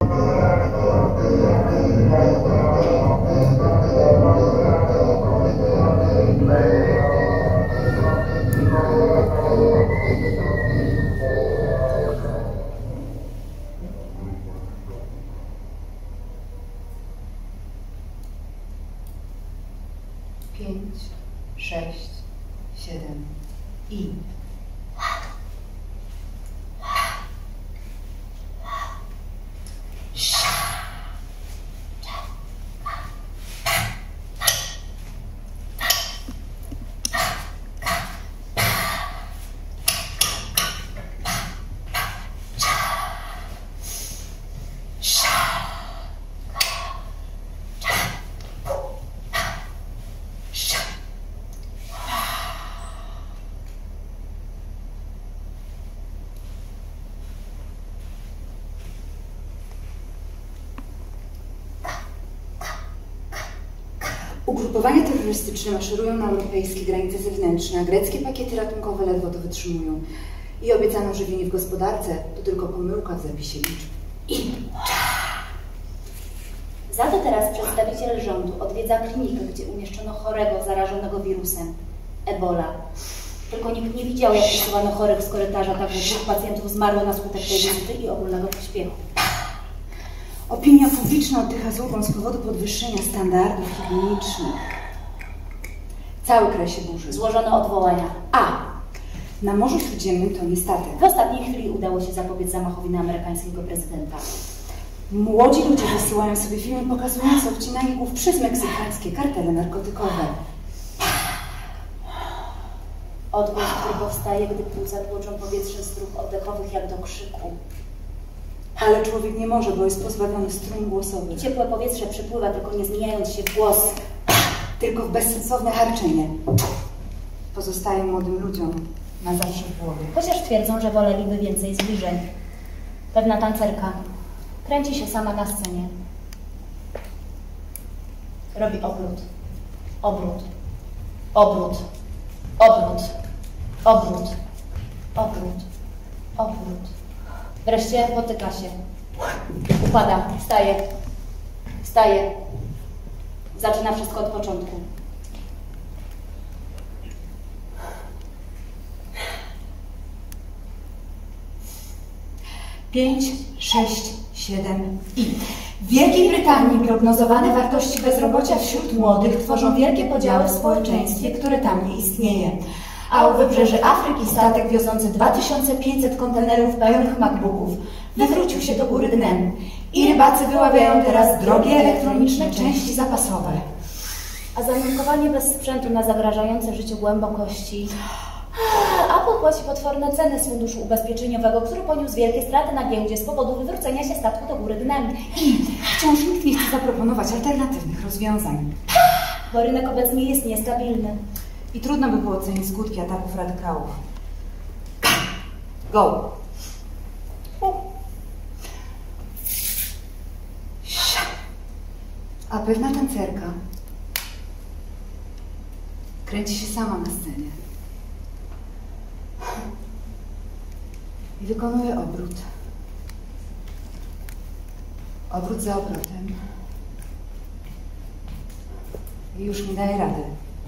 Ugrupowania terrorystyczne maszerują na europejskie granice zewnętrzne, a greckie pakiety ratunkowe ledwo to wytrzymują. I obiecano żywienie w gospodarce to tylko pomyłka w zapisie liczb. Za to teraz przedstawiciel rządu odwiedza klinikę, gdzie umieszczono chorego zarażonego wirusem Ebola. Tylko nikt nie widział, jak usuwano chorych z korytarza, także 2 pacjentów zmarło na skutek tej wizyty i ogólnego pośpiechu. Opinia publiczna oddycha z ulgą z powodu podwyższenia standardów higienicznych. Cały kraj się burzy. Złożono odwołania. Na Morzu Śródziemnym to nie statek. W ostatniej chwili udało się zapobiec zamachowi na amerykańskiego prezydenta. Młodzi ludzie wysyłają sobie filmy pokazujące obcinanie głów przez meksykańskie kartele narkotykowe. Odgłos, który powstaje, gdy płuca tłoczą powietrze z dróg oddechowych jak do krzyku. Ale człowiek nie może, bo jest pozbawiony strun głosowych. Ciepłe powietrze przypływa, tylko nie zmieniając się w głos. Tylko w bezsensowne harczenie. Pozostaje młodym ludziom na zawsze w głowie. Chociaż twierdzą, że woleliby więcej zbliżeń. Pewna tancerka kręci się sama na scenie. Robi obrót. Obrót. Obrót. Obrót. Obrót. Obrót. Obrót. Wreszcie potyka się. Upada. Wstaje. Wstaje. Zaczyna wszystko od początku. Pięć, 6, 7 i... W Wielkiej Brytanii prognozowane wartości bezrobocia wśród młodych tworzą wielkie podziały w społeczeństwie, które tam nie istnieje. A u wybrzeży Afryki statek wiozący 2500 kontenerów pełnych MacBooków wywrócił się do góry dnem i rybacy wyławiają teraz drogie elektroniczne części zapasowe. A zanurkowanie bez sprzętu na zagrażające życiu głębokości. Apple płaci potworne ceny z funduszu ubezpieczeniowego, który poniósł wielkie straty na giełdzie z powodu wywrócenia się statku do góry dnem. I wciąż nikt nie chce zaproponować alternatywnych rozwiązań. Bo rynek obecnie jest niestabilny. I trudno by było ocenić skutki ataków radykałów. Go! A pewna tancerka kręci się sama na scenie. I wykonuje obrót. Obrót za obrotem. I już nie daje rady.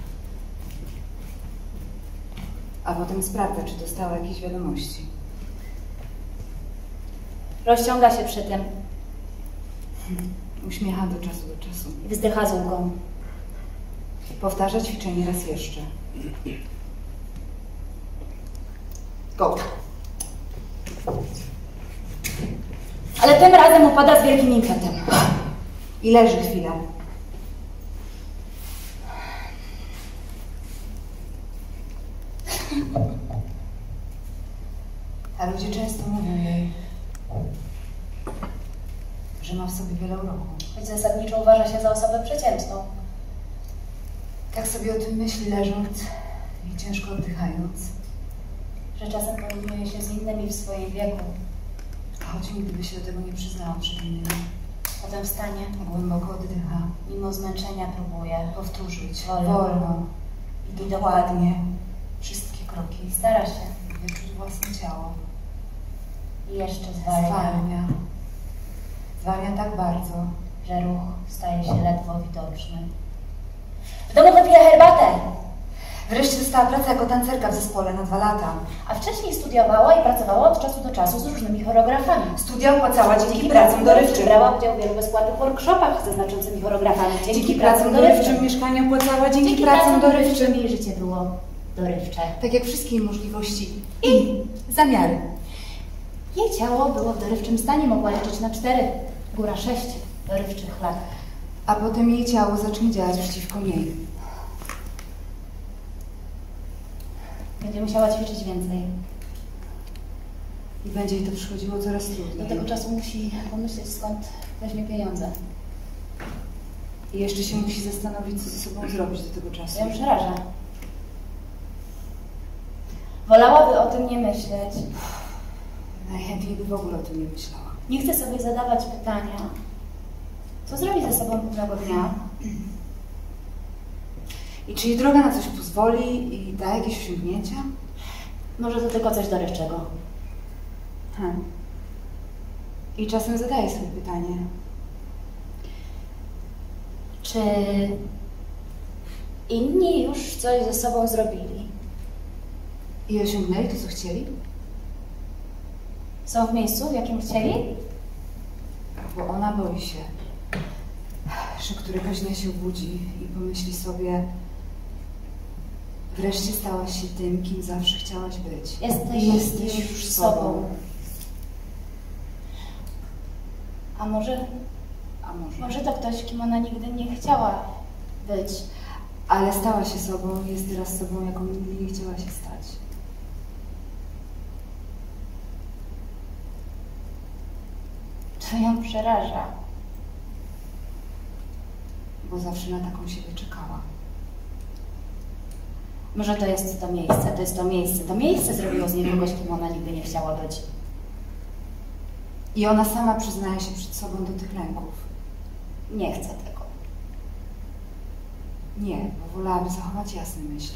A potem sprawdza, czy dostała jakieś wiadomości. Rozciąga się przy tym. Uśmiecha do czasu do czasu. I wzdycha z ulgą. Powtarza ćwiczenie raz jeszcze. Go! Ale tym razem upada z wielkim impetem. I leży chwilę. A ludzie często mówią jej, że ma w sobie wiele uroku. Choć zasadniczo uważa się za osobę przeciętną. Tak sobie o tym myśli, leżąc i ciężko oddychając. Że czasem porównuje się z innymi w swoim wieku. Choć nigdy by się do tego nie przyznała przed innymi. Potem wstanie. Głęboko oddycha. Mimo zmęczenia próbuje powtórzyć wolno i dokładnie wszystkie kroki. Stara się. Wyczuć własne ciało. I jeszcze zwalnia. Zwalnia tak bardzo, że ruch staje się ledwo widoczny. W domu wypija herbatę. Wreszcie dostała pracę jako tancerka w zespole na 2 lata. A wcześniej studiowała i pracowała od czasu do czasu z różnymi choreografami. Studia opłacała dzięki pracom dorywczym. Brała udział w wielu bezpłatnych workshopach ze znaczącymi choreografami. Dzięki pracom dorywczym mieszkanie opłacała dzięki pracom dorywczym. Jej życie było dorywcze. Tak jak wszystkie jej możliwości i zamiary. Jej ciało było w dorywczym stanie, mogła liczyć na 4, góra 6 dorywczych lat. A potem jej ciało zacznie działać przeciwko niej. Będzie musiała ćwiczyć więcej. I będzie jej to przychodziło coraz trudniej. Do tego czasu musi pomyśleć, skąd weźmie pieniądze. I jeszcze się musi zastanowić, co ze sobą zrobić do tego czasu. To ją przeraża. Wolałaby o tym nie myśleć. Najchętniej by w ogóle o tym nie myślała. Nie chce sobie zadawać pytania, co zrobi ze sobą pewnego dnia. I czy jej droga na coś pozwoli i da jakieś osiągnięcia? Może to tylko coś dorywczego. I czasem zadaje sobie pytanie. Czy inni już coś ze sobą zrobili? I osiągnęli to, co chcieli? Są w miejscu, w jakim chcieli? Bo ona boi się, że któregoś dnia się obudzi i pomyśli sobie: wreszcie stałaś się tym, kim zawsze chciałaś być. Jesteś już sobą. A może to ktoś, kim ona nigdy nie chciała być. Ale stała się sobą, jest teraz sobą, jaką nigdy nie chciała się stać. To ją przeraża. Bo zawsze na taką siebie czekała. Może to jest to miejsce, to jest to miejsce. To miejsce zrobiło z niej kogoś, kim ona nigdy nie chciała być. I ona sama przyznaje się przed sobą do tych lęków. Nie chce tego. Nie, bo wolałaby zachować jasne myśli.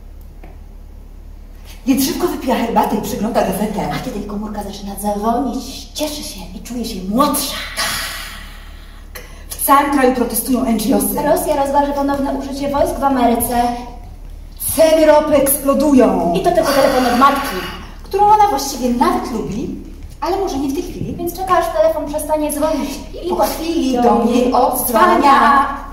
Więc szybko wypija herbatę i przygląda gazetę. A kiedy jej komórka zaczyna dzwonić, cieszy się i czuje się młodsza. W całym kraju protestują NGOsy. Rosja rozważy ponowne użycie wojsk w Ameryce. Ceny ropy eksplodują. I to tylko telefon od matki, którą ona właściwie nawet lubi, ale może nie w tej chwili. więc czeka, aż telefon przestanie dzwonić. I po chwili do niej odzwania.